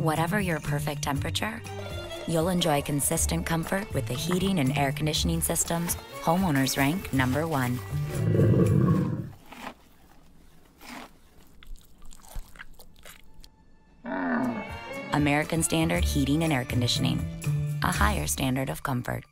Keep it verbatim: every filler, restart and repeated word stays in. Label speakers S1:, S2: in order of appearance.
S1: Whatever your perfect temperature, you'll enjoy consistent comfort with the heating and air conditioning systems homeowners rank number one. American Standard Heating and Air Conditioning, a higher standard of comfort.